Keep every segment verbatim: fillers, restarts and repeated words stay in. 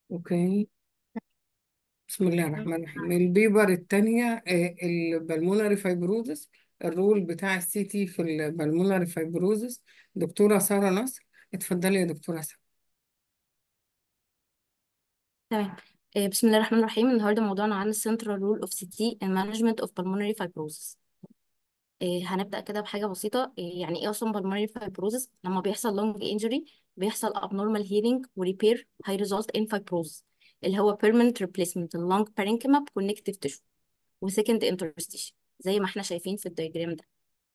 اوكي. بسم الله الرحمن الرحيم. البيبر الثانية البلمونري فايبروزس، الرول بتاع السي تي في البلمونري فايبروزس. دكتورة سارة نصر، اتفضلي يا دكتورة سارة. تمام. آه، بسم الله الرحمن الرحيم. النهارده موضوعنا عن السنترال رول اوف سي تي and management of pulmonary fibrosis. آه، هنبدأ كده بحاجة بسيطة. آه، يعني ايه اصلا pulmonary fibrosis؟ لما بيحصل lung injury بيحصل abnormal healing و repair high result in fibrosis، اللي هو permanent replacement ال lung parenchyma ب connective tissue و second interstitial زي ما احنا شايفين في الدياجرام ده.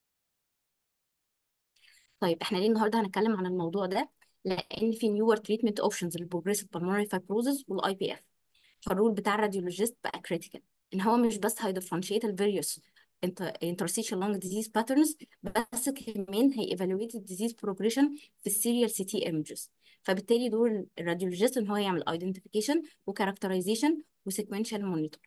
طيب احنا ليه النهارده هنتكلم عن الموضوع ده؟ لان في newer treatment options للبروجريسيف pulmonary fibrosis والاي بي اف. فالرول بتاع الراديولوجيست بقى كريتيكال، ان هو مش بس هيدفرنشيت الفيريوس interstitial lung disease patterns، بس كمان هي evaluate الديزيز بروجريشن في السيريال سي تي images. فبالتالي دور الراديولوجيست ان هو يعمل identification وكاركترايزيشن وسيكونشال مونيتور.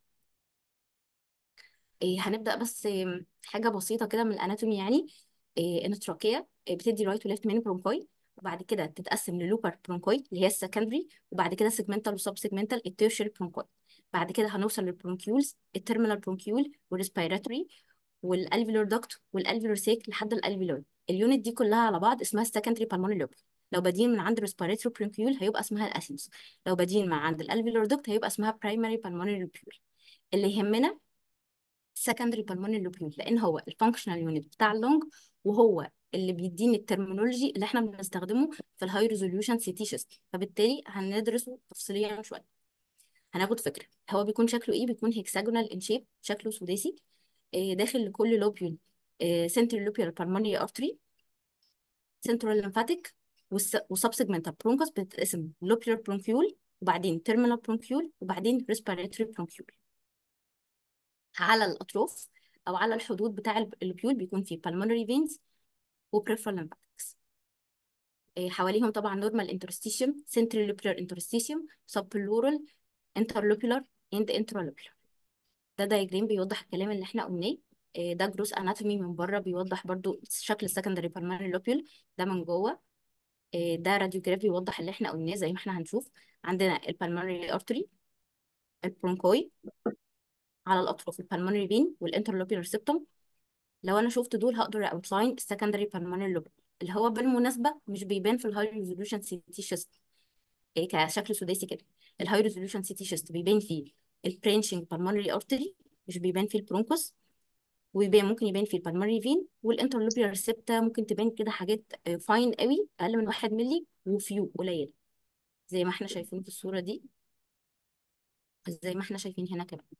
إيه هنبدأ بس إيه، حاجة بسيطة كده من الاناتومي يعني. إيه ان التراكية إيه بتدي رايت وليفت مين برونكوي، وبعد كده تتقسم للوبر برونكوي اللي هي السكندري، وبعد كده سيجمنتال وسب سيجمنتال التيرشري برونكوي. بعد كده هنوصل للبرونكيولز، التيرمينال برونكيول والريسبيراتوري والالفيولار داكت والالفيولار سيك لحد الالفيولار. اليونت دي كلها على بعض اسمها السكندري بالمونري لوب. لو بادئين من عند الريسبيراتوري برونكيول هيبقى اسمها الاسينس، لو بادئين من عند الالفيولار داكت هيبقى اسمها برايمري بالمونري لوبيول. اللي يهمنا secondary pulmonary lobule لان هو الفانكشنال يونت بتاع اللونج، وهو اللي بيديني الترمينولوجي اللي احنا بنستخدمه في الهاي ريزوليوشن سي تي شيست. فبالتالي هندرسه تفصيليا شويه. هناخد فكره هو بيكون شكله ايه. بيكون هيكساجونال ان شيب، شكله سداسي. آه، داخل لكل لوبيول سنترال لوبيول pulmonary artery، سنترال lymphatic وسبسيجمنتال برونكوس بتتقسم لوبيولار برونكيول، وبعدين تيرمينال برونكيول، وبعدين ريسبيراتوري برونكيول. على الأطراف أو على الحدود بتاع الب- اللوبيول بيكون فيه pulmonary veins و peripheral lymphatics. إيه، حواليهم طبعا normal interstitium, centrilobular interstitium, subpleural, interlobular and intralobular. ده دايجرام بيوضح الكلام اللي احنا قلناه. إيه، ده جروس اناتومي من بره بيوضح برضو شكل السكندري pulmonary lobule ده من جوه. إيه، ده راديوجراف بيوضح اللي احنا قلناه زي ما احنا هنشوف. عندنا البلمونري ارتري، البرونكوي، على الاطراف البلمونري فين والانترلوبيولار سيبتوم. لو انا شفت دول هقدر اوتلاين السكندري بالمونري لوب، اللي هو بالمناسبه مش بيبان في الهاي ريزولوشن سي تي شيست إيه كشكل سداسي كده. الهاي ريزولوشن سي تي شيست بيبان فيه البرانشنج بالمونري ارتري، مش بيبان فيه البرونكوس، ويبان ممكن يبان فيه البالمونري فين والانترلوبيولار سيبتا. ممكن تبان كده حاجات فاين قوي اقل من واحد ملي وفيو قليل زي ما احنا شايفين في الصوره دي، زي ما احنا شايفين هنا كمان.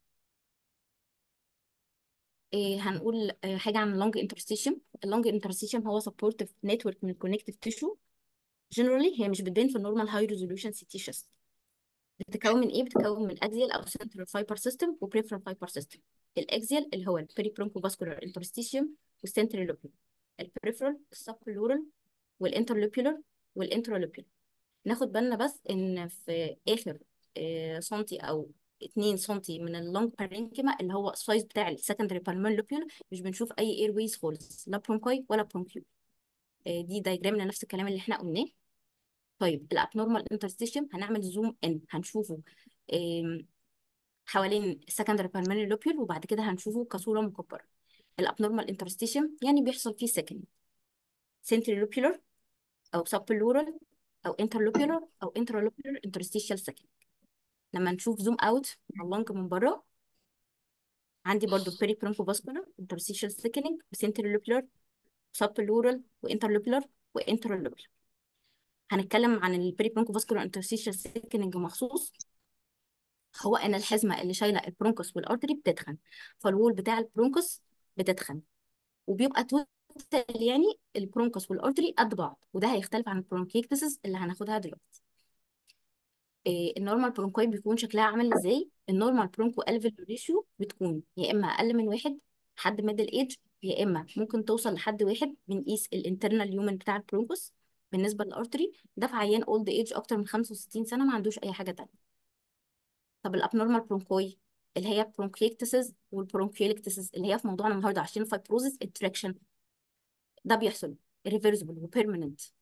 إيه هنقول آه، حاجه عن اللونج انترستيشن. اللونج انترستيشن هو سبورتيف نتورك من الكونكتيف تيشو. جنرالي هي مش بتبان في النورمال هاي ريزوليوشن سي تي شيست. بتتكون من ايه؟ بتتكون من اكزيال او سنترال فايبر سيستم وبريفرال فايبر سيستم. الاكزيال اللي هو البيري برونكو فاسكولار انترستيشيوم والسنترال لوبيول، البريفرال السبلورال والانترلوبيولار والانترولوبيولار. ناخد بالنا بس ان في اخر آه، سنتي او اتنين سنتي من اللونج بارينكيما اللي هو السايز بتاع السكندري بالمون لوبيول مش بنشوف اي اير ويز خالص، لا برونكاي ولا برونكيول. آه، دي دايجرام لنفس الكلام اللي احنا قلناه. طيب الابنورمال انترستيشن هنعمل زوم ان هنشوفه آم، حوالين السكندري بالمونري لوبيول، وبعد كده هنشوفه كصوره مكبره. الابنورمال انترستيشن يعني بيحصل فيه سكند سنتري لوبيولار او سبلورال او انترلوبيولار او انترلوبيولار انترستيشال سكند. لما نشوف زوم اوت على اللنج من بره عندي برضو بيري برونكو فاسكولار انترستيشال سكننج وسنتري لوبيولار سبلورال وانترلوبيولار وانترلوبيولار. هنتكلم عن البيري برونكو فاسكولار انترستيشال سكننج مخصوص. هو ان الحزمه اللي شايله البرونكوس والارتري بتتخن، فالوول بتاع البرونكوس بتتخن، وبيبقى توتال يعني البرونكوس والارتري قد بعض. وده هيختلف عن البرونكيكتسس اللي هناخدها دلوقتي. إيه النورمال برونكوي بيكون شكلها عامل ازاي؟ النورمال برونكو الفيول ريشيو بتكون يا اما اقل من واحد حد ميدل ايج، يا اما ممكن توصل لحد واحد. بنقيس الانترنال يومن بتاع البرونكوس بالنسبه للارتري ده في عيان اولد ايج اكتر من خمسة وستين سنه ما عندوش اي حاجه تانية. طب الابنورمال برونكوي اللي هي برونكيكتسز والبرونكيوليكتسز اللي هي في موضوعنا النهارده عشان فايبروزس التراكشن، ده بيحصل ريفرسبل وبيرمننت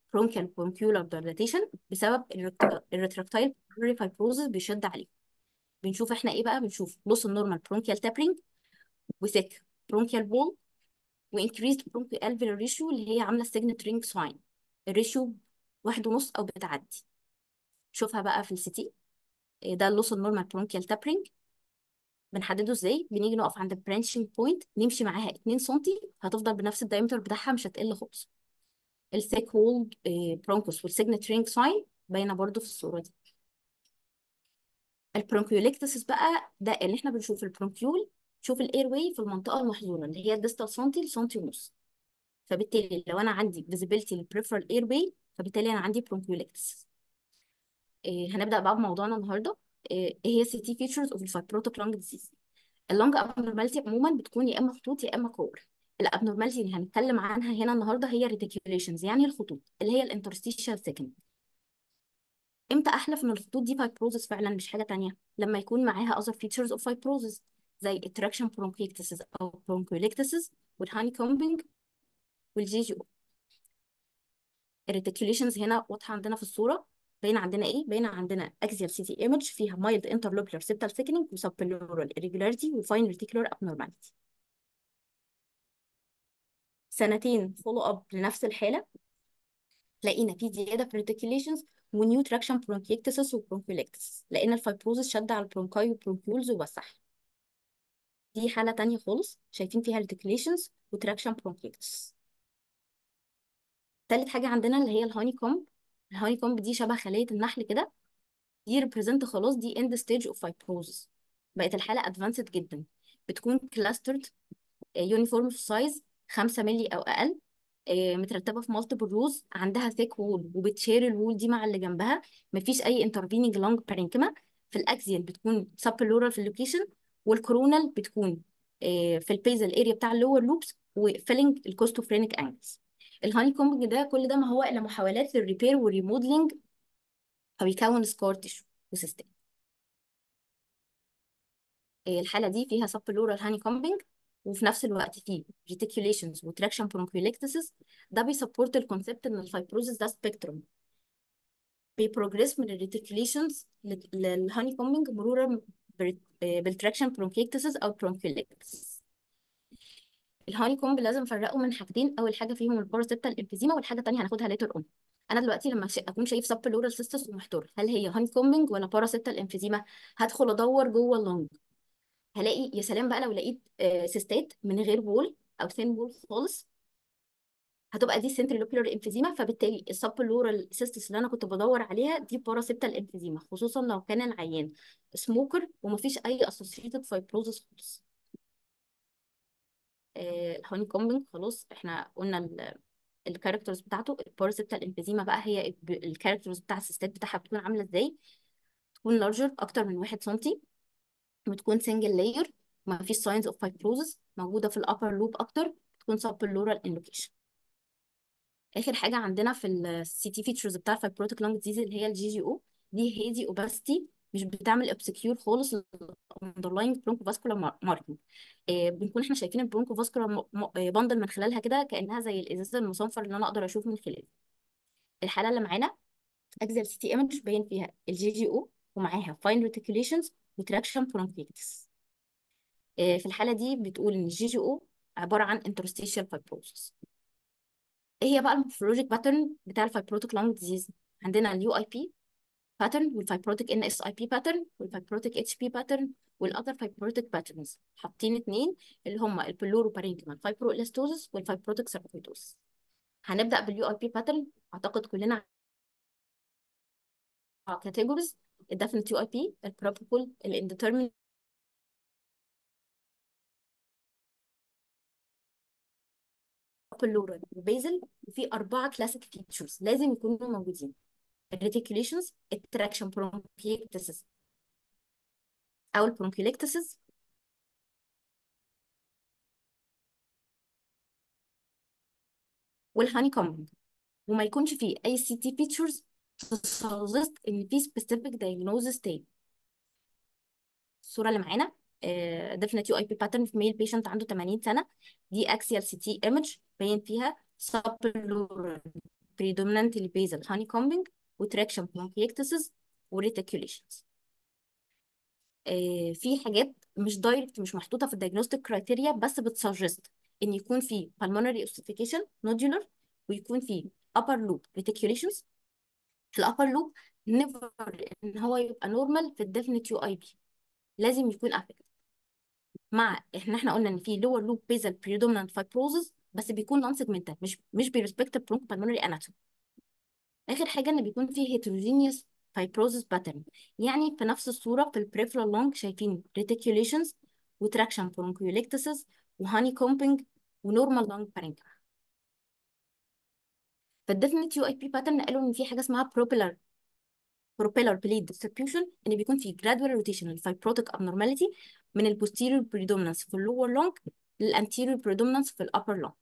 برونكيال برونكيولار دايلاتيشن بسبب الريتراكتايل فايبروزس بيشد عليه. بنشوف احنا ايه بقى؟ بنشوف لوس النورمال برونكيال تابرينج، وثيك برونكيال بول، وانكريزد برونكيال الفيولار ريشيو اللي هي عامله السيجنت رينج ساين، الريشيو واحد ونص او بتعدي. شوفها بقى في السي تي. ده اللوس النورمال برونكيال تابرينج. بنحدده ازاي؟ بنيجي نقف عند البرانشنج بوينت، نمشي معاها اتنين سم، هتفضل بنفس الدايمتر بتاعها، مش هتقل خالص. الثيك وولد برونكوس والسيجنت رينج ساين باينه برضو في الصوره دي. البرونكيوليكتسس بقى ده اللي احنا بنشوف البرونكيول، نشوف الاير واي في المنطقه المحظوره اللي هي الديستال سنتي لسنتي ونص. فبالتالي لو انا عندي فيزيبيليتي للبريفرال اير واي، فبالتالي انا عندي برونكيوليكتسس. إيه هنبدا بقى بموضوعنا النهارده. ايه إيه هي السي تي فيتشرز اوف الفايبروتيك لانج ديزيز؟ اللانج ابنورماليتي عموما بتكون يا اما خطوط يا اما كور. الابنورماليتي اللي هنتكلم عنها هنا النهارده هي ريتيكيوليشنز، يعني الخطوط اللي هي الانترستيشال سيكند. امتى احلف ان الخطوط دي فايبروزس فعلا مش حاجه تانية؟ لما يكون معاها other features of fibrosis زي traction bronchiectasis او bronchiectasis والهاني والجي جي او. الريتيكيوليشنز هنا واضحه عندنا في الصوره. باين عندنا ايه؟ باين عندنا axial سي تي image فيها mild interlocular septal thickening و subpleural irregularity و fine reticular abnormality. سنتين فولو اب لنفس الحاله، لقينا في زياده في الريتيكيوليشنز ونيو تراكشن برونكيكتسس وبرونكيوليكتس، لقينا الفايبروزس شد على البرونكاي والبرونكيولز ووسع. دي حالة تانية خالص شايفين فيها ريتيكوليشنز وتراكشن برونكيكتس. تالت حاجة عندنا اللي هي الهاني كومب. الهاني كومب دي شبه خلية النحل كده. دي ريبريزنت خلاص، دي اند ستيج اوف فايبروزس. بقت الحالة ادفانسد جدا. بتكون كلاسترد، يونيفورم في سايز خمسة مللي او اقل، آه، مترتبه في مالتيبل روز، عندها ثيك وول وبتشير الوول دي مع اللي جنبها. مفيش اي انترفيننج لونج بارينكما. في الاكزيال بتكون سبلورال في اللوكيشن، والكورونال بتكون آه، في البيزل اريا بتاع اللور لوبس وفيلنج الكوستوفرينيك انجلز. الهاني كومبنج ده كل ده ما هو الا محاولات للريبير والريموديلنج، فبيكون سكار تيشو وسيستم. الحاله دي فيها سبلورال هاني كومبنج، وفي نفس الوقت فيه ريتيكوليشنز وتراكشن برونكيوليكتسس. ده بيسبورت الكونسبت ان الفايبروزس ده سبيكتروم، بيبروجريس من الريتيكوليشنز للهاني كومبنج مرورا بالتراكشن برونكيكتسس او برونكيوليكتس. الهاني كومب لازم نفرقه من حاجتين. اول حاجه فيهم الباراسيبتال امفيزيما، والحاجه الثانيه هناخدها ليتر اون. انا دلوقتي لما ش- اكون شايف سب لورال سيستس ومحتار هل هي هاني كومبنج ولا باراسيبتال امفيزيما، هدخل ادور جوه اللنج. هلاقي يا سلام بقى لو لقيت آه، سيستات من غير وول او ثين وول خالص، هتبقى دي سنتري لوبيولار امفيزيما. فبالتالي السبلورال سيستس اللي انا كنت بدور عليها دي باراسيبتال امفيزيما، خصوصا لو كان العيان سموكر ومفيش اي اسوسييتد فايبروزس خالص. آه، الهاني كومبنج خلاص احنا قلنا الكاركترز بتاعته. الباراسيبتال امفيزيما بقى هي الكاركترز بتاع السيستات بتاعها بتكون عامله ازاي؟ تكون لارجر اكتر من واحد سنتي، بتكون سنجل لاير، ما فيش ساينز اوف فايبروزس، موجوده في الابر لوب اكتر، تكون سبلورال انلوكيشن. اخر حاجه عندنا في السي تي فيتشرز بتاع الفايبروتيك لونج ديزيز اللي هي الجي جي او. دي هيدي اوباستي، مش بتعمل ابسكيور خالص الاندرلاينج برونكو فاسكولار ماركينج. بنكون احنا شايفين البرونكو فاسكولار باندل من خلالها كده كانها زي الازاز المصنفر اللي انا اقدر اشوف من خلاله. الحاله اللي معانا اكزل سي تي ايمج باين فيها الجي جي او ومعاها فاين ريتيكوليشنز وتراكشن برونكيتس. في الحاله دي بتقول ان الجي جي او عباره عن انترستيشال فايبروسس. ايه هي بقى المورفولوجيك باترن بتاع الفايبروتيك لونج ديزيز؟ عندنا اليو اي بي باترن، والفايبروتيك ان اس اي بي باترن، والفايبروتيك اتش بي باترن، والاذر فايبروتيك باترنز. حاطين اتنين اللي هم البلورو بارينكيمال فايبروإلاستوزس والفايبروتيك ساركويدوس. هنبدا باليو اي بي باترن. اعتقد كلنا كاتيجوريز: الديفينيت يو اي بي، البروبابل، الانديترمينت، بلورال وبيزل. وفي اربعه كلاسيك فيتشرز لازم يكونوا موجودين: الريتيكوليشنز، التراكشن برونكيكتسس او البرونكيوليكتسس، والهاني كومبنج. وما يكونش فيه اي سي تي فيتشرز تسجست ان في سبيسيفيك دايجنوزس تاني. الصوره اللي معانا ديفينيت يو اي بي باترن في ميل بيشنت عنده تمانين سنه. دي اكسيال سي تي ايمج باين فيها سبلورال predominantly basal honeycombing وتراكشن bronchiectasis وريتيكوليشنز. آه، في حاجات مش دايركت، مش محطوطه في الدايجنوستيك كرايتيريا، بس بتسجست ان يكون في pulmonary ossification nodular، ويكون في upper loop reticulations. في الابر لوب نيفر ان هو يبقى نورمال في الديفينيت يو اي بي، لازم يكون افكت. مع احنا احنا قلنا ان في lower loop basal predominant fibrosis بس بيكون نون سيجمنتال، مش مش بيرسبكت bronchopulmonary anatomy. اخر حاجه ان بيكون فيه heterogeneous fibrosis pattern، يعني في نفس الصوره في البريفرال لونج شايفين reticulations وتراكشن bronchiectasis وهاني كومبينج ونورمال لونج بارينكما. فالديفينيت يو اي بي باترن قالوا ان في حاجه اسمها propeller propeller plate distribution، ان بيكون في gradual rotation الفايبروتيك abnormality من ال posterior predominance في ال lower lung لل anterior predominance في ال upper lung.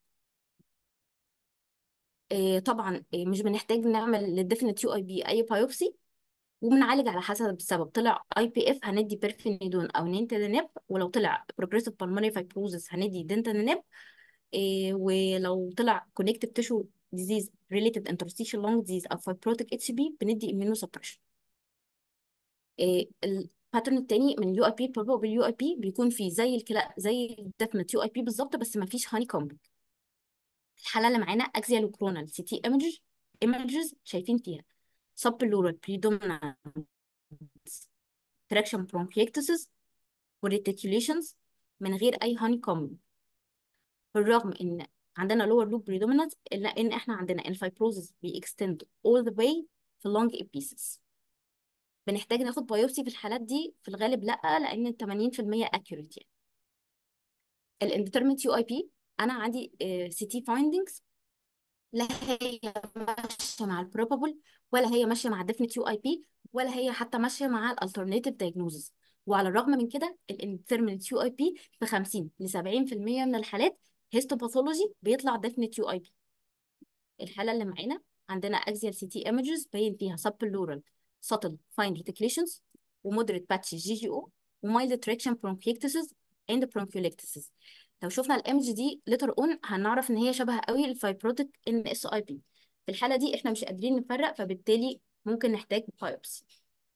إيه طبعا إيه مش بنحتاج نعمل للديفينيت يو اي بي اي بايوبسي، وبنعالج على حسب السبب. طلع اي بي اف هندي بيرفينيدون او نينتادينيب، ولو طلع بروجريسيف بالمونري فايبروزس هندي دنتانيب. إيه ولو طلع كونكتيف تيشو ديزيز ريليتد انترستيشال لونج ديزيز او فايبروتيك اتش بي بندي اميونو سبريشن. إيه الباترن التاني من اليو اي بي بروبابل يو اي بي بيكون فيه زي الكلا زي الديفينيت يو اي بي بالظبط، بس ما فيش هاني كومبينج. الحاله اللي معانا اكزيال وكرونال سي تي ايمج ايمجز شايفين فيها subpleural predominant traction bronchiectasis والريتيكوليشنز من غير اي هاني كومبينج، بالرغم ان عندنا lower loop predominance الا ان احنا عندنا الفايبروزس بيكستند all the way في long ابيسس. بنحتاج ناخد بايوبسي في الحالات دي؟ في الغالب لا، لان ثمانين في المية accurate يعني. الانديترمنت يو اي بي انا عندي سي تي فايندنجز لا هي ماشيه مع البروبابل، ولا هي ماشيه مع الديفينيت يو اي بي، ولا هي حتى ماشيه مع الالترناتيف دايجنوزز. وعلى الرغم من كده الانديترمنت يو اي بي في خمسين ل سبعين في المية من الحالات هيستوباثولوجي بيطلع ديفينيت يو اي بي. الحاله اللي معانا عندنا اكزيال سي تي ايمجز باين فيها سبلورال ساتل فاين ريتيكليشنز ومودريت باتش جي جي او ومايلد تراكشن برونكيكتسز اند برونكيوليكتسز. لو شفنا الايمج دي لتر اون هنعرف ان هي شبه قوي الفايبروتيك ان اس اي بي. في الحاله دي احنا مش قادرين نفرق، فبالتالي ممكن نحتاج بايوبسي.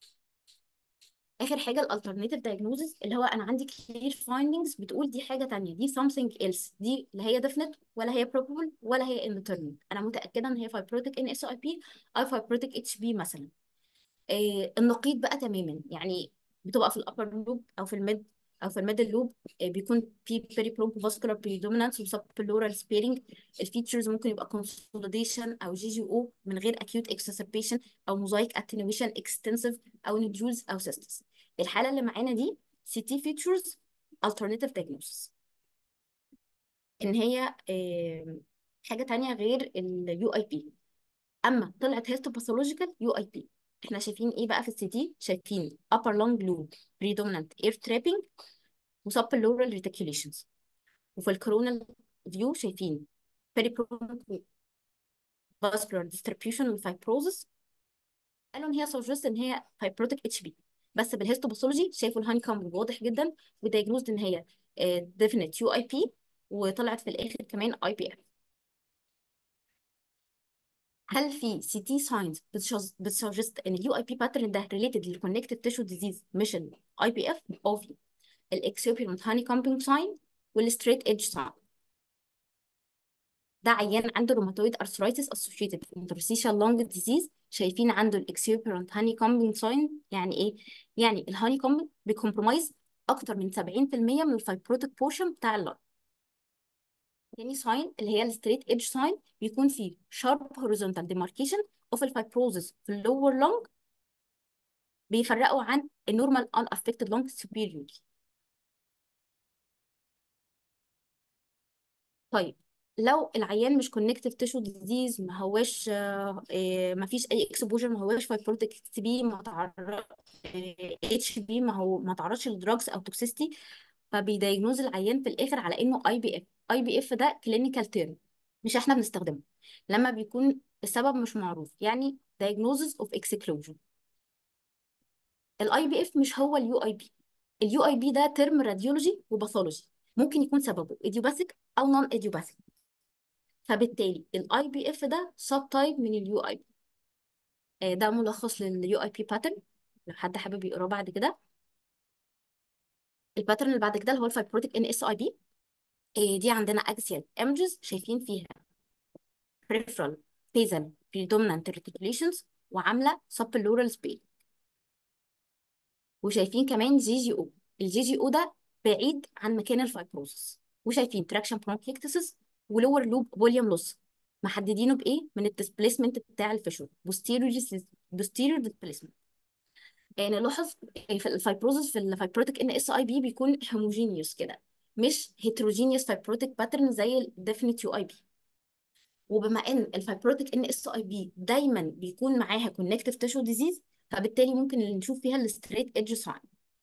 اخر حاجه الالترناتيف دايجنوزز، اللي هو انا عندي كلير فايندنجز بتقول دي حاجه تانية، دي something else، دي لا هي definite ولا هي probable ولا هي indeterminate. انا متاكده ان هي fibrotic ان اس اي بي او fibrotic اتش بي مثلا. آه النقيض بقى تماما، يعني بتبقى في الابر لوب او في الميد او في الميدل لوب. آه بيكون في بيري برونكوفاسكولار بريدومينانس وسبلورال سبيرنج. الفيتشرز ممكن يبقى كونسوليديشن او جي جي او من غير اكيوت اكسسبيشن، او موزايك اتنويشن اكستنسيف، او نودولز او سيستس. الحاله اللي معانا دي سي تي فيتشرز alternative diagnosis، ان هي آه حاجه تانية غير اليو اي بي. اما طلعت هيستوباثولوجيكال يو اي بي، احنا شايفين ايه بقى في السي تي؟ شايفين upper lung loop predominant air trapping وسبلورال reticulations. وفي الكورونال فيو شايفين peribronchial vascular distribution والفايبروزس. قالوا ان هي سجست ان هي fibrotic اتش بي، بس بالهيستوباثولوجي شافوا الهاني كومب واضح جدا، ودايجنوزد ان هي definite يو اي بي، وطلعت في الاخر كمان اي بي اف. هل في سي تي ساينز بتسجست ان اليو اي بي باترن ده ريليتد للكونكتيف تيشو ديزيز مش الاي بي اف؟ او في الاكسيوبيرمنت هاني كومبينج ساين والستريت ايدج ساين. ده عيان عنده روماتويد ارثرايتس اسوشيتد انترستيشال لونج ديزيز، شايفين عنده الاكسيوبيرنت هاني كومبينج ساين. يعني ايه؟ يعني الهاني كومبينج بيكمبرومايز اكتر من سبعين في المية من الفايبروتيك بورشن بتاع اللنج. تاني ساين اللي هي الستريت ايدج ساين، بيكون فيه شارب هوريزونتال ديماركيشن اوف الفايبروزس في اللور لونج، بيفرقوا عن النورمال ان افكتد لونج سوبيريورلي. طيب لو العيان مش كونكتيف تيشو ديزيز، ما هواش آه، آه، ما فيش اي اكسبوجر، ما هواش فايبروتيك اكس بي، ما تعرض اتش بي، ما هو ما تعرضش لدراجز او توكسيستي، فبيدايجنوز العيان في الاخر على انه اي بي اف. اي بي اف ده كلينيكال تيرم مش احنا بنستخدمه لما بيكون السبب مش معروف، يعني diagnosis of exclusion. الاي بي اف مش هو اليو اي بي. اليو اي بي ده ترم راديولوجي وباثولوجي، ممكن يكون سببه ايديوباثيك او نون ايديوباثيك. فبالتالي الاي بي اف ده سب تايب من اليو اي بي. ده ملخص لليو اي بي باترن، لو حد حابب يقراه بعد كده. الباترن اللي بعد كده اللي هو الفايبروتيك ان اس اي بي. دي عندنا اكسيال ايمجز شايفين فيها peripheral basal predominant reticulations وعامله subpleural space. وشايفين كمان جي جي او. الجي جي او ده بعيد عن مكان الفايبروسس. وشايفين تراكشن برونكيكتسس ولور لوب فوليوم لوس، محددينه بايه؟ من الديسبيسمنت بتاع الفيشر posterior posterior displacement. يعني نلاحظ في الفايبروزس في الفايبروتيك ان اس اي بي بيكون هوموجينيوس كده، مش هيتروجينيوس فايبروتيك باترن زي الديفينيت يو اي بي. وبما ان الفايبروتيك ان اس اي بي دايما بيكون معاها كونكتيف تيشو ديزيز، فبالتالي ممكن اللي نشوف فيها الستريت ايدج ساين.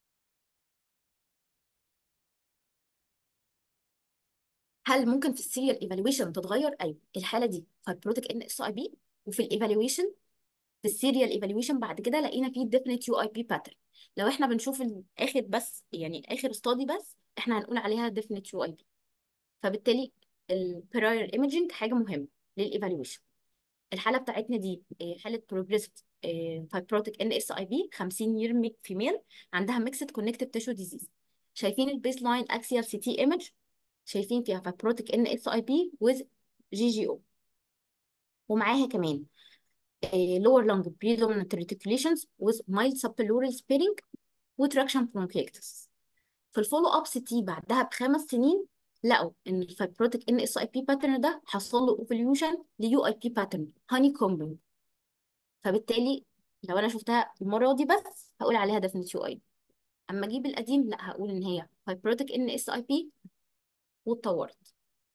هل ممكن في السيريال ايفالويشن تتغير؟ ايوه، الحاله دي فايبروتيك ان اس اي بي، وفي الايفالويشن في السيريال ايفالويشن بعد كده لقينا فيه ديفينيت يو اي بي باترن. لو احنا بنشوف الاخر بس، يعني اخر استادي بس، احنا هنقول عليها ديفينيت يو اي بي. فبالتالي البراير ايمجنج حاجه مهمه للايفالويشن. الحاله بتاعتنا دي آه، حاله بروجريسد فايبروتيك ان اس اي بي خمسين يير فيميل، عندها ميكسد كونكتيف تيشو ديزيز. شايفين البيس لاين اكسيال سي تي ايمج، شايفين فيها فايبروتيك ان اس اي بي وذ جي جي او، ومعاها كمان آه، lower lung predominant reticulations with mild subpleural sparing وتراكشن bronchiectasis. في الفولو اب سي تي بعدها بخمس سنين لقوا ان الفايبروتيك ان اس اي بي باترن ده حصل له ايفوليوشن ليو اي بي باترن هاني كومبينج. فبالتالي لو انا شفتها المره دي بس هقول عليها ديفينيت يو اي. اما اجيب القديم لا، هقول ان هي فايبروتيك ان اس اي بي واتطورت.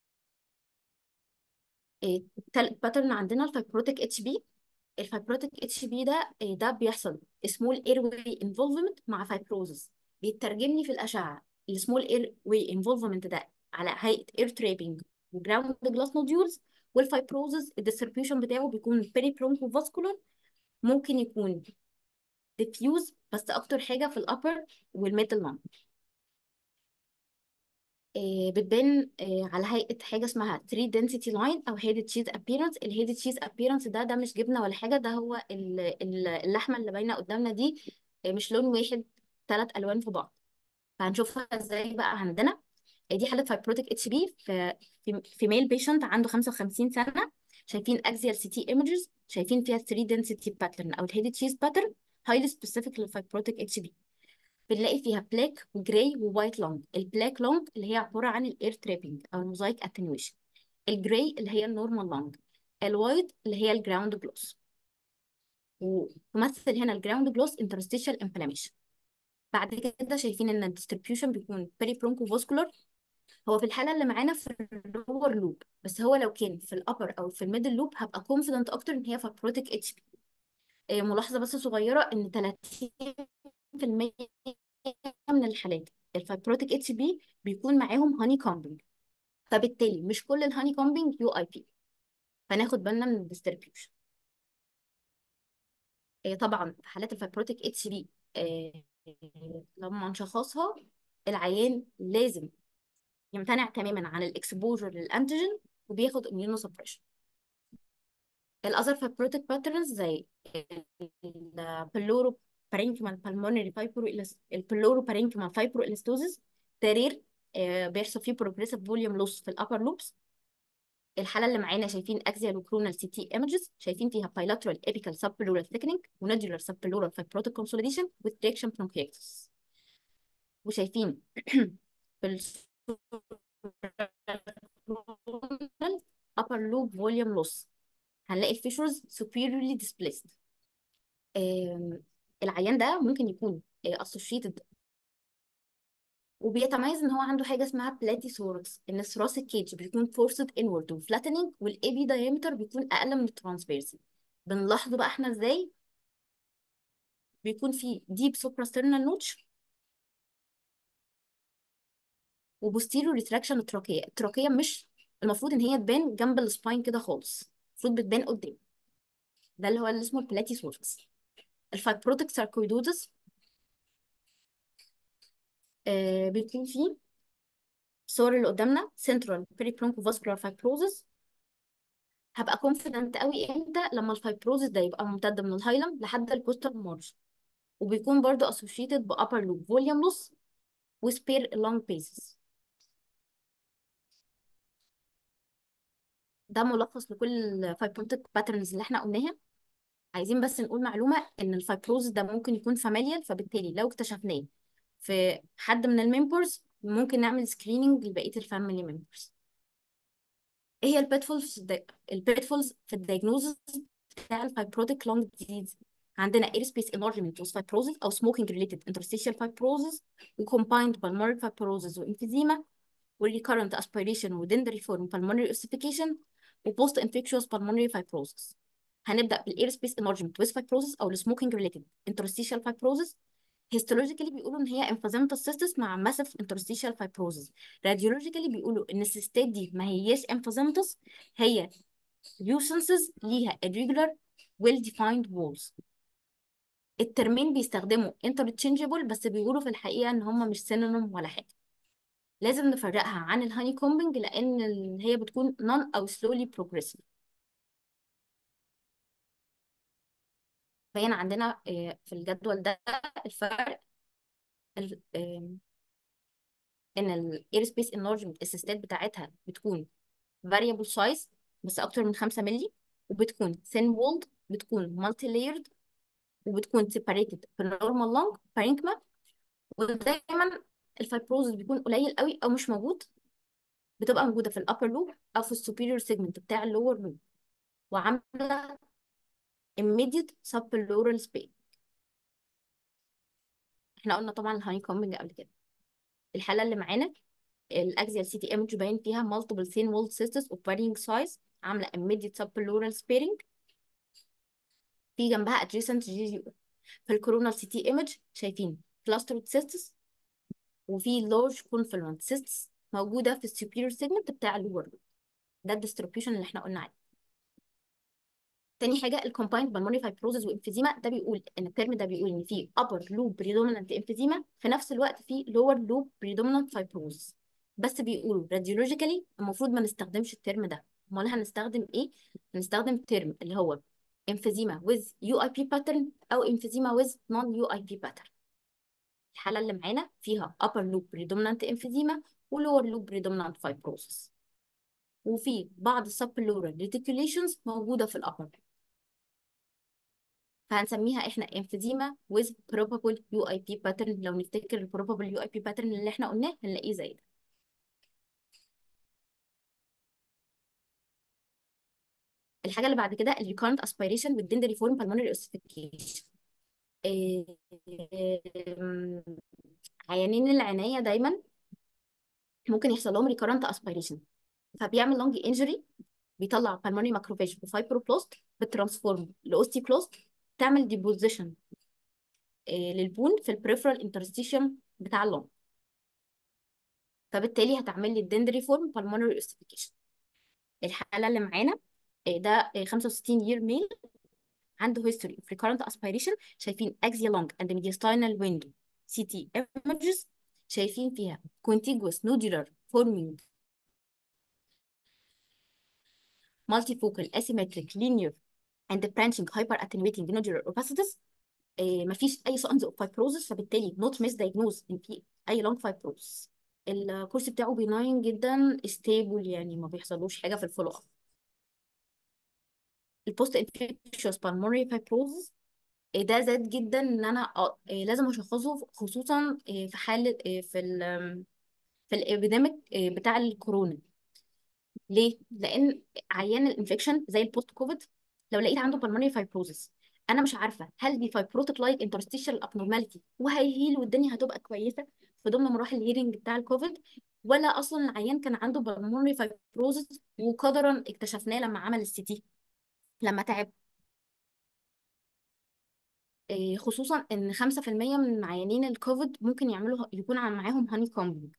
إيه، تالت باترن عندنا الفايبروتيك اتش بي. الفايبروتيك اتش بي ده إيه، ده بيحصل سمول اير واي انفولفمنت مع فايبروزس. بيترجم لي في الاشعه السمول اير واي انفولفمنت ده على هيئه اير ترابينج وجراوند جلاس نوديولز. والفايبروزس الديستريبيوشن بتاعه بيكون بيري برونكو فاسكولار، ممكن يكون ديفيوز بس اكتر حاجه في الابر والميدل لانج. آه، بتبان آه، على هيئة حاجة اسمها three density line أو headed cheese appearance. ال headed cheese appearance ده ده مش جبنة ولا حاجة، ده هو ال- ال- اللحمة اللي باينة قدامنا دي. آه، مش لون واحد، ثلاث ألوان في بعض. فهنشوفها ازاي بقى عندنا. آه، دي حالة فايبروتيك اتش بي في في في ميل بيشنت عنده خمسة وخمسين سنة. شايفين axial سي تي images، شايفين فيها three density pattern أو ال headed cheese pattern highly specific للفايبروتيك اتش بي. بنلاقي فيها بلاك وجراي ووايت لونج. البلاك لونج اللي هي عباره عن الاير تريبنج او الموزايك اتنويشن، الجراي اللي هي النورمال لونج، الوايت اللي هي الجراوند جلوس. وتمثل هنا الجراوند جلوس انترستيشال انفلاميشن. بعد كده شايفين ان الديستريبيوشن بيكون بري برونكو فاسكولار. هو في الحاله اللي معانا في اللور لوب، بس هو لو كان في الابر او في الميدل لوب هبقى كونفيدنت اكتر ان هي فايبروتيك اتش بي. ملاحظه بس صغيره ان ثلاثين في المية من الحالات الفايبروتيك اتش بي بيكون معاهم هاني كومبينج. فبالتالي مش كل الهاني كومبينج يو اي بي، فناخد بالنا من الديستريبيوشن. طبعا في حالات الفايبروتيك اتش بي لما نشخصها العيان لازم يمتنع تماما عن الاكسبوجر للانتيجين وبياخد اميونو سبريشن. الاذر فايبروتيك باترنز زي البلورو بارينكيمال بالمونري فايبرو البلورو بارينكيمال فايبرو الستوزيس، ده رير. آه، بيحصل فيه بروجريسيف فوليوم لوس في الابر لوبس. الحاله اللي معانا شايفين اكزيال وكرونال سي تي ايمجز، شايفين فيها bilateral apical subpleural thickening ونودولار subpleural fibrotic consolidation with traction bronchiectasis. وشايفين في الcoronal upper lobe volume loss هنلاقي الفيشرز superiorly displaced. آم، العيان ده ممكن يكون آه، associated وبيتميز ان هو عنده حاجه اسمها بلاتي ثوركس، ان الثراسيك كيج بيكون فورسد انورد وفلاتنينج، والاي بي diameter بيكون اقل من الترانسفيرسي. بنلاحظه بقى احنا ازاي؟ بيكون في ديب سوبراسترنال نوتش وبوستيريور ريتراكشن التراكيه. التراكيه مش المفروض ان هي تبان جنب السباين كده خالص، المفروض بتبان قدام. ده اللي هو اللي اسمه البلاتي ثوركس. الفايبروتيك ساركويدوزس آه بيكون فيه الصور اللي قدامنا central peribronchovascular fibrosis هبقى كونفيدنت قوي امتى؟ لما الفايبروزس ده يبقى ممتد من الهايلم لحد الكوستال مارج، وبيكون برضو associated ب upper loop volume loss و spare long basis. ده ملخص لكل الفايبروتيك باترنز اللي احنا قلناها. عايزين بس نقول معلومة ان الفايبروز ده ممكن يكون فاميليال، فبالتالي لو اكتشفناه في حد من الممبرز ممكن نعمل سكريننج لبقية الفاميلي ممبرز. ايه هي البيتفولز؟ البيتفولز في الدايجنوزز بتاع الفايبروتيك لونج ديزيز؟ عندنا airspace enlargement with fibrosis او smoking related interstitial fibrosis و combined pulmonary fibrosis و emphysema و recurrent aspiration و dendriform pulmonary ossification و post infectious pulmonary fibrosis. هنبدأ بالairspace enlargement with fibrosis او smoking related interstitial fibrosis. هيستولوجيكالي بيقولوا ان هي emphysematous cystis مع massive interstitial fibrosis. راديولوجيكالي بيقولوا ان السيستات دي ما هياش emphysematous، هي ليوسنسز ليها irregular well defined walls. الترمين بيستخدموا interchangeable، بس بيقولوا في الحقيقة ان هم مش synonym ولا حاجة. لازم نفرقها عن الهاني كومبنج لان ال- هي بتكون non او slowly progressive. باين عندنا آه، في الجدول ده الفرق ال- آم، ان ال airspace enlargement السيستات بتاعتها بتكون variable size بس اكتر من خمسة مللي، وبتكون thin walled، بتكون multi layered، وبتكون separated في normal lung parenchyma. ودايما الفايبروزس بيكون قليل قوي او مش موجود، بتبقى موجوده في الابر لوب او في السوبيريور سيجمنت بتاع اللور لوب، وعامله immediate subpleural space. احنا قلنا طبعا الهاني كومبنج قبل كده. الحاله اللي معانا الاكزيال سي تي ايمج باين فيها multiple thin walled cysts of varying size عامله immediate subpleural sparing، في جنبها adjacent جي جي او. في الكورونال سي تي ايمج شايفين clustered cysts وفي large confluent cysts موجوده في السوبيريور سيجمنت بتاع اللور. ده الديستريبيوشن اللي احنا قلنا عليه. تاني حاجه الكومبايند بالمونري فايبروزز وامفيزيما، ده بيقول ان الترم ده بيقول ان في upper loop predominant امفيزيما في نفس الوقت في lower loop predominant fibrosis. بس بيقولوا راديولوجيكالي المفروض ما نستخدمش الترم ده. امال هنستخدم ايه؟ هنستخدم ترم اللي هو امفيزيما with يو اي بي pattern او امفيزيما with non يو اي بي pattern. الحاله اللي معانا فيها upper loop predominant امفيزيما و lower loop predominant fibrosis، وفي بعض subpleural reticulations موجوده في الابر، فهنسميها احنا emphysema with probable يو اي بي pattern. لو نفتكر ال probable يو اي بي pattern اللي احنا قلناه هنلاقيه زي ده. الحاجة اللي بعد كده ال recurrent aspiration with dendriform pulmonary ossification. إيه- إيه- عيانين العناية دايما ممكن يحصل لهم recurrent aspiration، فبيعمل lung injury، بيطلع pulmonary macrophage وفايبروبلاست بترانسفورم لاوستيكلوست، تعمل deposition إيه، للبون في البريفرال interstitium بتاع اللنج، فبالتالي هتعمل لي الدندريفورم pulmonary ossification. الحالة اللي معانا آه، ده آه، خمسة وستين year male عنده history of recurrent aspiration. شايفين axial lung and mediastinal window سي تي images، شايفين فيها contiguous nodular forming multifocal asymmetric linear and branching hyperattenuating nodular opacities. آه، مفيش أي signs of fibrosis، فبالتالي not misdiagnosed إن في أي lung fibrosis. الكورس بتاعه benign جدا stable، يعني ما بيحصلوش حاجة في الفولو اب. البوست انفكشوس بالمونري فايبروزس ده زاد جدا ان انا آه، آه، لازم اشخصه، خصوصا آه، في حاله آه، في ال في الابيديميك بتاع الكورونا. ليه؟ لان عيان الانفكشن زي البوست كوفيد لو لقيت عنده بالمونري فايبروزس، انا مش عارفه هل دي فايبروتيك لايك انترستيشال ابنورماليتي وهيهيل والدنيا هتبقى كويسه في ضمن مراحل الهيرنج بتاع الكوفيد، ولا اصلا العيان كان عنده بالمونري فايبروزس وقدرا اكتشفناه لما عمل السي تي لما تعب. إيه، خصوصا ان خمسة في المية من عيانين الكوفيد ممكن يعملوا يكون عن- معاهم هاني كومبينج.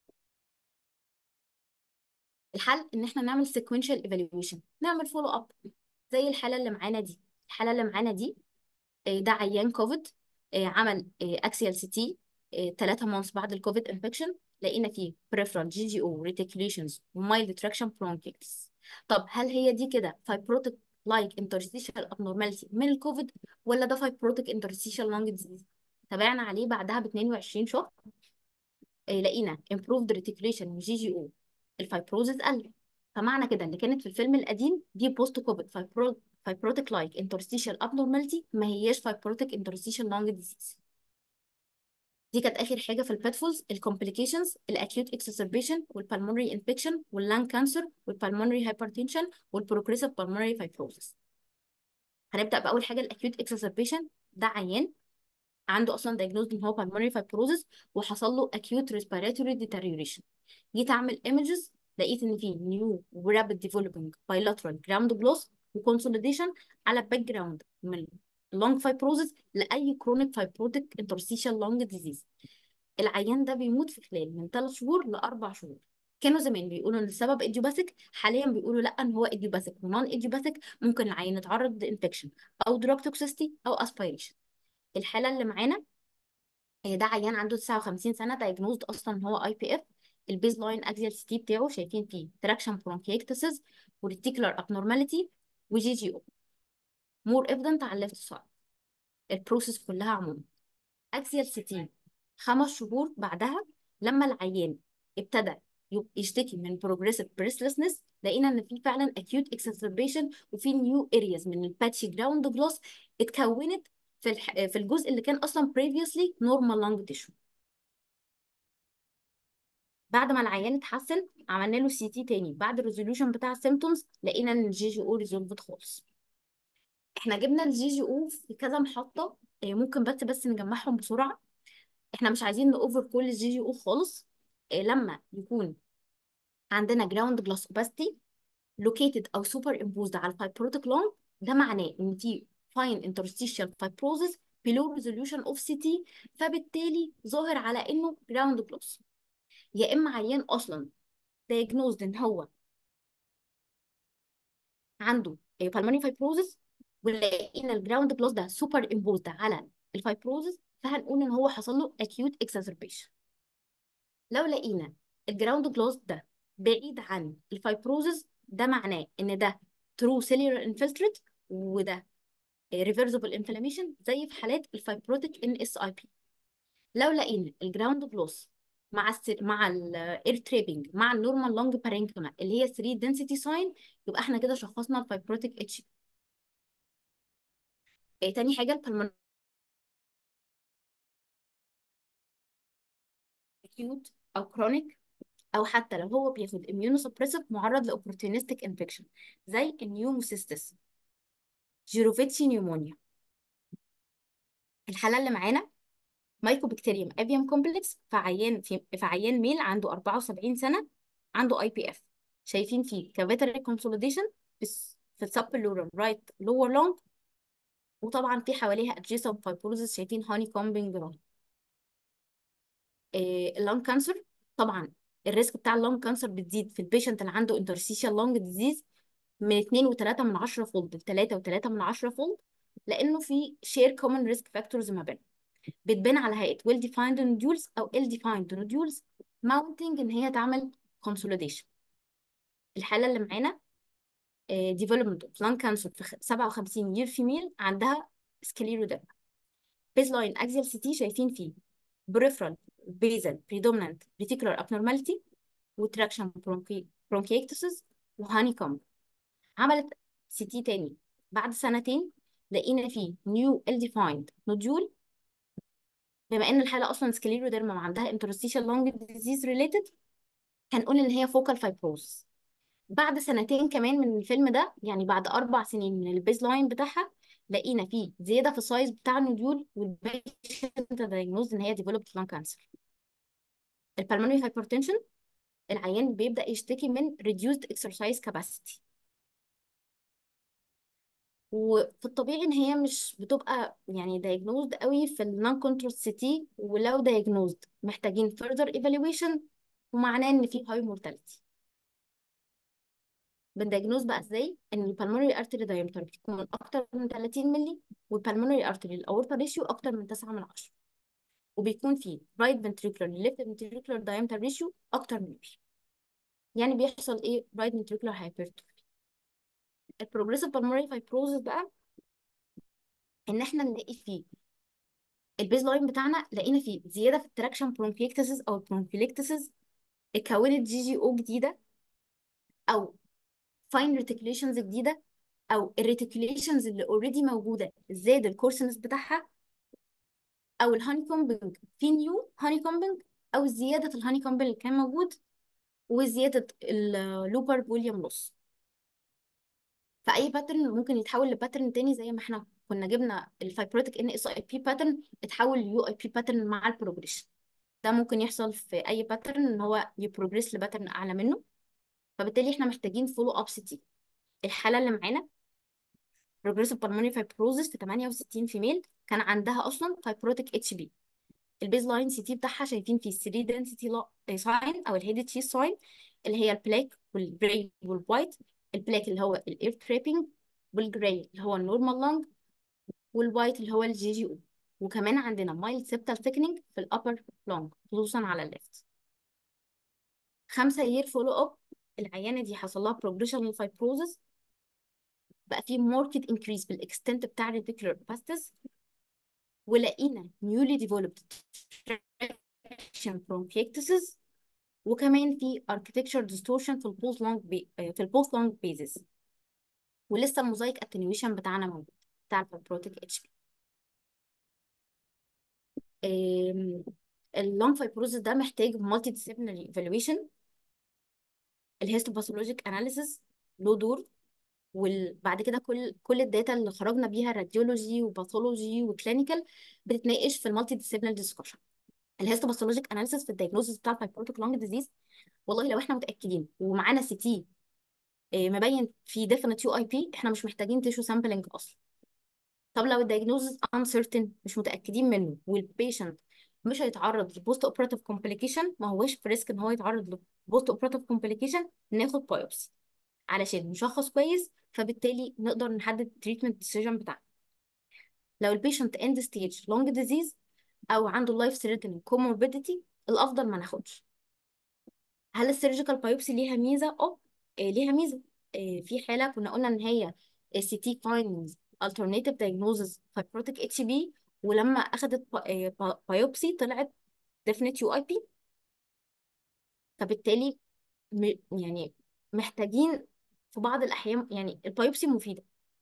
الحل ان احنا نعمل sequential evaluation، نعمل فولو اب زي الحاله اللي معانا دي. الحاله اللي معانا دي إيه، ده عيان كوفيد، إيه، عمل اكسيال سي تي ثلاثة مانثs بعد الكوفيد انفكشن، لقينا فيه peripheral جي جي او reticulations وmild traction bronchitis. طب هل هي دي كده fibrotic like interstitial abnormality من الكوفيد، ولا ده fibrotic interstitial lung disease؟ تابعنا عليه بعدها ب اتنين وعشرين شهر، آه، لقينا improved reticulation وجي جي او، الفايبروزز قل. فمعنى كده اللي كانت في الفيلم القديم دي بوست كوفيد fibrotic like interstitial abnormality، ما هياش fibrotic interstitial lung disease. دي كانت اخر حاجه في البيتفولز، الكومبليكيشنز، الاكيوت اكسسربيشن والبلمونري انفكشن واللان كانسر والبلمونري هايبرتنشن والبروجريسيف بالمونري فايبروزس. هنبدا باول حاجه الاكيوت اكسسربيشن. ده عيان عنده اصلا دايجنوز ان هو بالمونري فايبروزس وحصل له اكيوت ريسبيراتوري ديتيريوريشن. جيت اعمل ايمجز لقيت ان في نيو ورابid ديفلوبينج بايلاترال جراوند جلوس وكونسوليديشن على باك جراوند من لونج فايبروزس لاي كرونيك فايبروتيك انترستيشال لونج ديزيز. العيان ده بيموت في خلال من ثلاث شهور لاربع شهور. كانوا زمان بيقولوا ان السبب ايديوباثيك، حاليا بيقولوا لا، ان هو ايديوباثيك ونون ايديوباثيك، ممكن العيان يتعرض لانفكشن او دراج توكسيستي او اسبيريشن. الحاله اللي معانا هي ده عيان عنده تسعة وخمسين سنه، دايجنوزد اصلا ان هو اي بي اف. البيز لاين اكزيال سي تي بتاعه شايفين فيه تراكشن برونكيكتسز وريتيكولار ابنورماليتي وجي جي او مور ايفيدنت على الليفت سايد. البروسيس كلها عموما اكسيال سي تي خمس شهور بعدها، لما العيان ابتدى يب- يشتكي من بروجريسيف بريسلسنس، لقينا ان في فعلا اكيوت اكسسربيشن وفي نيو ارياز من الباتشي جراوند جلوس اتكونت في الح... في الجزء اللي كان اصلا previously normal lung tissue. بعد ما العيان اتحسن عملنا له سي تي تاني بعد الريزوليوشن بتاع السيمتومز، لقينا ان الجي جي او ريزولفد خالص. احنا جبنا الجي جي او في كذا محطة، آه، ممكن بس بس نجمعهم بسرعة. احنا مش عايزين نوفر كل الجي جي او خالص. إيه لما يكون عندنا جراوند جلاس اوباستي لوكيتد او سوبر امبوزد على الفايبروتيك لونج، ده معناه ان في فاين انترستيشال فايبروزس بيلو ريزوليوشن اوف سي تي، فبالتالي ظاهر على انه جراوند جلاس. يا اما عيان اصلا diagnosed ان هو عنده بالموني فايبروزس ولقينا الجراوند جلاس ده سوبر امبوزد على الفايبروزس، فهنقول ان هو حصل له acute exacerbation. لو لقينا الجراوند جلوس ده بعيد عن الفايبروزز، ده معناه ان ده ترو سيلولار انفلتريت، وده ريفرسبل انفلاميشن زي في حالات الفايبروتيك ان اس اي بي. لو لقينا الجراوند جلوس مع السر... مع الاير تريبنج مع النورمال لونج بارينكما اللي هي ثري دنسيتي ساين، يبقى احنا كده شخصنا الفايبروتيك اتش. إيه تاني حاجه البلمونري اكيوت او كرونيك، او حتى لو هو بياخد immunosuppressive معرض لاوبورتونيستيك انفكشن زي النيوموسيستس، جيروفيتشي نيومونيا. الحاله اللي معانا مايكوبكتيريوم افيوم كومبلكس في عيان في, في عيان ميل عنده اربعة وسبعين سنه عنده اي بي اف. شايفين فيه كافيتري كونسوليديشن بس في السبلورال رايت لور لونج، وطبعا في حواليها ادجيسنت فايبروزس شايفين هاني كومبينج لونج. اللونج كانسر طبعا الريسك بتاع اللونج كانسر بتزيد في البيشنت اللي عنده انترستيشال لونج ديزيز من اتنين وتلاتة من عشرة فولد ل تلاتة وتلاتة من عشرة فولد، لانه في شير كومن ريسك فاكتورز ما بينهم. بتبان على هيئه well defined nodules او ill defined nodules mounting ان هي تعمل consolidation. الحاله اللي معانا آه، development of lung cancer في خ- سبعة وخمسين year female عندها scleroderma. baseline axial سي تي شايفين فيه peripheral basal predominant reticular abnormality وtraction bronchi bronchiectasis وهانيكومب. عملت سي تي تاني بعد سنتين، لقينا فيه new ill defined nodule. بما ان الحاله اصلا سكليروديرما وعندها interstitial lung disease related، هنقول ان هي فوكال فايبروز. بعد سنتين كمان من الفيلم ده، يعني بعد اربع سنين من البيز لاين بتاعها، لقينا فيه زياده في السايز بتاع النوديول والبيشنت دايجنوز ان هي ديفلوبد لان كانسر. البلمونري هايبرتنشن العيان بيبدا يشتكي من reduced exercise capacity، وفي الطبيعي ان هي مش بتبقى يعني diagnosed قوي في النون كنترول سي تي، ولو diagnosed محتاجين further evaluation، ومعناه ان في high mortality. بندياجنوز بقى ازاي؟ ان البلمونري ارتري دايمتر بتكون اكتر من تلاتين مللي، والبلمونري ارتري الاورتا ريشيو اكتر من تسعة من عشرة. وبيكون في right ventricular left ventricular diameter ratio اكتر من نورمال. يعني بيحصل ايه right ventricular hypertrophy. البروجريسيف pulmonary fibrosis بقى ان احنا نلاقي فيه البيز لاين بتاعنا، لقينا فيه زياده في التراكشن برونكيكتسز او البرونكيليكتسز، اتكونت جي جي او جديده، او فاين ريتيكوليشنز جديده، او الريتيكوليشنز اللي اوريدي موجوده زاد الكورسنس بتاعها، او الهاني كومبنج في نيو هاني كومبنج، او زياده الهاني كومبنج اللي كان موجود، وزياده اللوبر فوليوم لوس. فاي باترن ممكن يتحول لباترن تاني، زي ما احنا كنا جبنا الفايبروتيك ان اس اي بي باترن اتحول ليو اي بي باترن مع البروجريشن. ده ممكن يحصل في اي باترن ان هو يبروجريس لباترن اعلى منه. فبالتالي احنا محتاجين فولو اب سي تي. الحاله اللي معانا بروجريسيف بالمونري فايبروزس في ثمانية وستين فيميل كان عندها اصلا فايبروتيك اتش بي. البيز لاين سي تي بتاعها شايفين فيه ثري دنسيتي ساين او الهيد تشيز ساين، اللي هي البلاك والجراي والوايت. البلاك اللي هو الاير تريبنج، والجراي اللي هو النورمال لانج، والوايت اللي هو الجي جي او. وكمان عندنا مايلد سيبتال ثيكنينج في الابر لونج خصوصا على الليفت. خمسة يير فولو اب، العيانه دي حصل لها بروجريشن للفايبروزس، بقى في ماركت انكريز بالاكستنت بتاع الريتيكولار باستس، ولقينا newly developed traction bronchiectasis، وكمان في architecture distortion في البوست لونج بي... في البوست لونج بيزز. ولسه الموزايك اتنيويشن بتاعنا موجود بتاع الفايبروتيك اتش بي. اللونج فايبروزس ده محتاج مالتي ديسيبلينري ايفالويشن. الهيستوباثولوجيك اناليسيس له دور، وبعد كده كل كل الداتا اللي خرجنا بيها راديولوجي وباثولوجي وكلينيكال بتتناقش في المالتي ديسيبلينري ديسكشن. الهيستوباثولوجيك اناليسيس في الدايجنوستس بتاع الفايبروتيك لونج ديزيز، والله لو احنا متاكدين ومعانا سي تي مبين في ديفينيت يو اي بي، احنا مش محتاجين تيشو سامبلنج اصلا. طب لو الدايجنوزز uncertain مش متاكدين منه، والبيشنت مش هيتعرض لبوست اوبراتيف كومبليكيشن، ما هوش في ريسك ان هو يتعرض لبوست اوبراتيف كومبليكيشن، ناخد بايوبسي علشان نشخص كويس، فبالتالي نقدر نحدد التريتمنت ديسيجن بتاعنا. لو البيشنت اند ستيج لونج ديزيز او عنده لايف ثريتنينج كوموربيديتي، الافضل ما ناخدش. هل السيرجيكال بايوبسي ليها ميزه؟ اه إيه، ليها ميزه. إيه، في حاله كنا قلنا ان هي سي تي فايندز alternative diagnosis fibrotic اتش بي، ولما اخذت بايوبسي طلعت definite يو اي بي. فبالتالي م- يعني محتاجين في بعض الاحيان، يعني البايوبسي مفيده.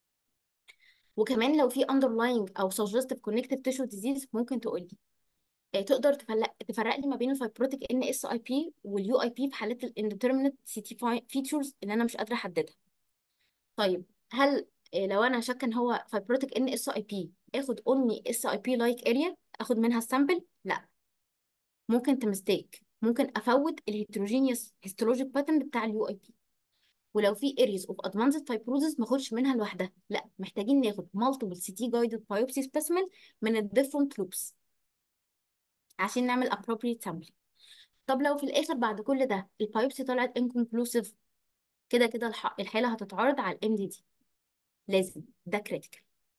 وكمان لو في underlying او suggestive connective tissue disease ممكن تقول لي آه، تقدر تفرق تفرق لي ما بين الفايبروتيك ان اس اي بي واليو اي بي في حالات الانديترمينت سي تي فيتشرز اللي انا مش قادره احددها. طيب هل آه، لو انا شاكه ان هو فايبروتيك ان اس اي بي، اخد اونلي اس اي بي لايك اريا اخد منها السامبل؟ لا، ممكن تمستيك، ممكن افوت الهيتروجينيوس هيستولوجيك باترن بتاع اليو اي بي. ولو في areas of advanced fibrosis ما اخدش منها لوحدها، لا، محتاجين ناخد multiple سي تي guided biopsy specimen من ال different loops عشان نعمل appropriate sampling. طب لو في الاخر بعد كل ده البايوبسي طلعت inconclusive، كده كده الح- الحاله هتتعرض على الام دي دي، لازم، ده كريتيكال.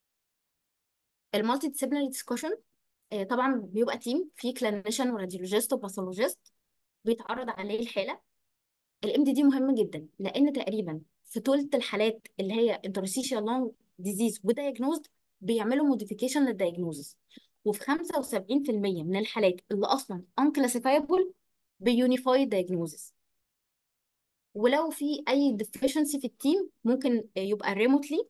المالتي ديسيبلينري ديسكشن طبعا بيبقى تيم فيه كلينيشن وراديولوجيست وباثولوجيست بيتعرض عليه الحاله. الام دي دي مهم جدا، لان تقريبا في ثلث الحالات اللي هي انترستيشال لونج ديزيز ودايجنوزد بيعملوا موديفيكيشن للدايجنوزز، وفي خمسة وسبعين في المية من الحالات اللي اصلا unclassifiable بيونيفاي دايجنوزز. ولو في اي deficiency في التيم ممكن يبقى ريموتلي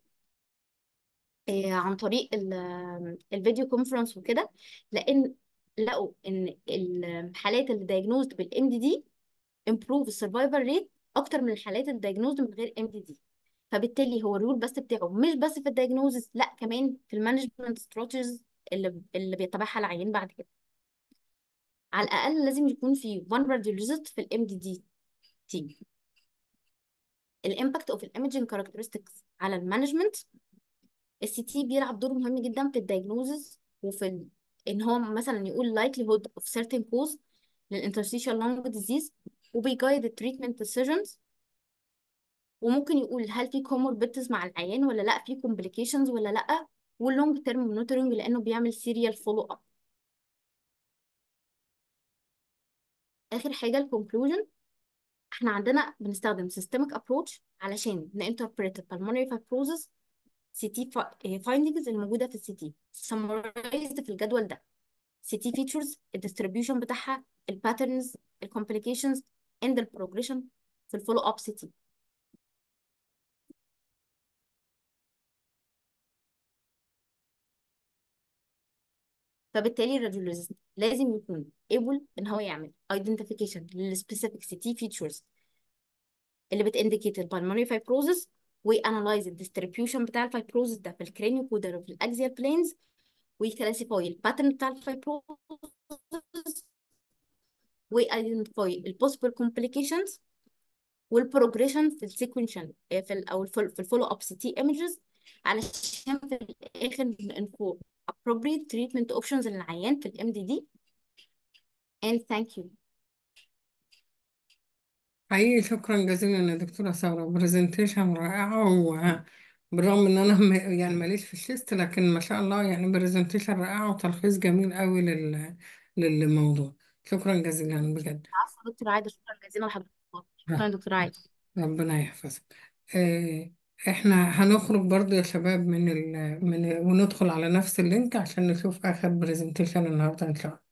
عن طريق ال- الفيديو كونفرنس وكده، لان لقوا ان الحالات اللي دايجنوزد بالام دي دي improve السرفايفل ريت اكتر من الحالات اللي دايجنوزد من غير ام دي دي. فبالتالي هو الرول بس بتاعه مش بس في الدايجنوزز، لا كمان في المانجمنت ستراتيجيز اللي اللي بيتبعها العيان بعد كده. على الاقل لازم يكون في one radiologist في الام دي دي تيم. الامباكت اوف الايمجنج كاركترستكس على المانجمنت، السي تي بيلعب دور مهم جدا في الدايجنوزز وفي ال... ان هو مثلا يقول likelihood of certain cause للانترستيشال لونج ديزيز، وبيجايد التريتمنت ديسيجنز. وممكن يقول هل في comorbidities مع العيان ولا لا، في complications ولا لا، واللونج تيرم مونيتورنج لانه بيعمل سيريال فولو اب. اخر حاجه الكونكلوجن. احنا عندنا بنستخدم systemic approach علشان نinterpret pulmonary fibrosis سي تي findings الموجوده في السي تي summarized في الجدول ده. سي تي features الديستريبيوشن بتاعها، الباترنز، الكومبليكيشنز and البروجريشن في الفولو اب سي تي. فبالتالي الراديولوجيست لازم يكون able ان هو يعمل identification للسبيسيفيك سي تي features اللي بتindicate البالمونري fibrosis، وانالايز الديستريبيوشن بتاع الفايبروزس ده في الكرينيو كودر وفي الاكزيال بلينز، ويكلاسيفاي الباترن بتاع الفايبروزس، وايدنتيفاي البوسيبل كومبليكيشنز والبروجريشن في السيكونشن في ال او الفول- في الفولو اب سي تي ايمجز، علشان في الاخر ننفو appropriate treatment options للعيان في الام دي دي. and thank you. حقيقي شكرا جزيلا يا دكتورة سارة، برزنتيشن رائعة، وبالرغم ان انا م- يعني ماليش في الشيست، لكن ما شاء الله يعني برزنتيشن رائعة وتلخيص جميل قوي لل... للموضوع. شكرا جزيلا بجد. عفوا دكتور عايدة، شكرا جزيلا لحضرتك. شكرا دكتور عايدة. ربنا يحفظك. آه، احنا هنخرج برضو يا شباب من ال... من وندخل على نفس اللينك عشان نشوف اخر برزنتيشن النهارده ان شاء الله.